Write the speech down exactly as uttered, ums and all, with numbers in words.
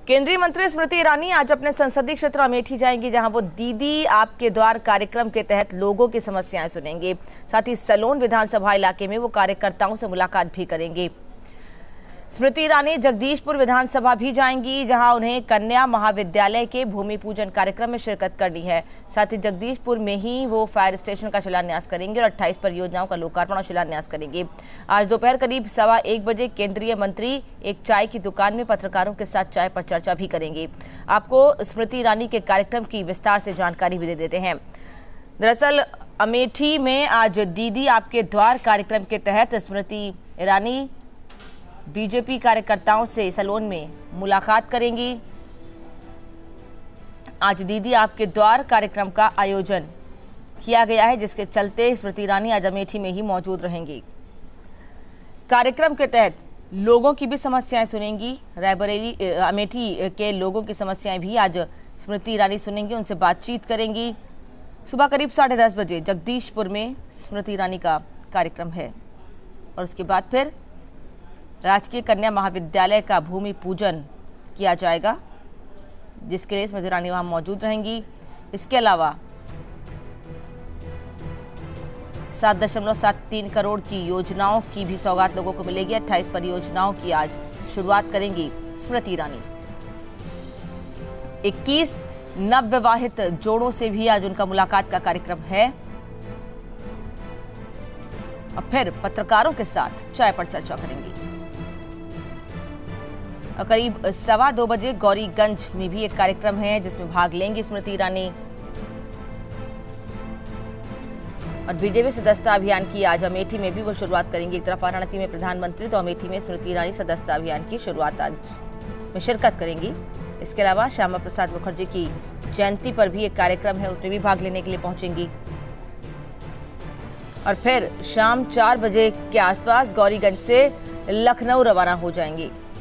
केंद्रीय मंत्री स्मृति ईरानी आज अपने संसदीय क्षेत्र अमेठी जाएंगी, जहां वो दीदी आपके द्वार कार्यक्रम के तहत लोगों की समस्याएं सुनेंगे। साथ ही सलोन विधानसभा इलाके में वो कार्यकर्ताओं से मुलाकात भी करेंगे। स्मृति ईरानी जगदीशपुर विधानसभा भी जाएंगी, जहां उन्हें कन्या महाविद्यालय के भूमि पूजन कार्यक्रम में शिरकत करनी है। साथ ही जगदीशपुर में ही वो फायर स्टेशन का शिलान्यास करेंगे और अट्ठाईस परियोजनाओं का लोकार्पण और शिलान्यास करेंगे। आज दोपहर करीब सवा एक बजे केंद्रीय मंत्री एक चाय की दुकान में पत्रकारों के साथ चाय पर चर्चा भी करेंगे। आपको स्मृति ईरानी के कार्यक्रम की विस्तार से जानकारी भी दे देते हैं। दरअसल अमेठी में आज दीदी आपके द्वार कार्यक्रम के तहत स्मृति ईरानी बीजेपी कार्यकर्ताओं से सलोन में मुलाकात करेंगी। आज दीदी आपके द्वार कार्यक्रम का आयोजन किया गया है, जिसके चलते स्मृति ईरानी आज अमेठी में ही मौजूद रहेंगी। कार्यक्रम के तहत लोगों की भी समस्याएं सुनेंगी। रायबरेली अमेठी के लोगों की समस्याएं भी आज स्मृति ईरानी सुनेंगी, उनसे बातचीत करेंगी। सुबह करीब साढ़े दस बजे जगदीशपुर में स्मृति ईरानी का कार्यक्रम है और उसके बाद फिर राजकीय कन्या महाविद्यालय का भूमि पूजन किया जाएगा, जिसके लिए स्मृति ईरानी वहां मौजूद रहेंगी। इसके अलावा सात दशमलव सात तीन करोड़ की योजनाओं की भी सौगात लोगों को मिलेगी। अट्ठाईस परियोजनाओं की आज शुरुआत करेंगी स्मृति ईरानी। इक्कीस नवविवाहित जोड़ों से भी आज उनका मुलाकात का कार्यक्रम है और फिर पत्रकारों के साथ चाय पर चर्चा करेंगी। और करीब सवा दो बजे गौरीगंज में भी एक कार्यक्रम है, जिसमें भाग लेंगी स्मृति ईरानी। और बीजेपी सदस्यता अभियान की आज अमेठी में भी वो शुरुआत करेंगी। एक तरफ वाराणसी में प्रधानमंत्री तो अमेठी में स्मृति ईरानी सदस्यता अभियान की शुरुआत आज में शिरकत करेंगी। इसके अलावा श्यामा प्रसाद मुखर्जी की जयंती पर भी एक कार्यक्रम है, उसमें भी भाग लेने के लिए पहुंचेंगी। और फिर शाम चार बजे के आसपास गौरीगंज से लखनऊ रवाना हो जाएंगी।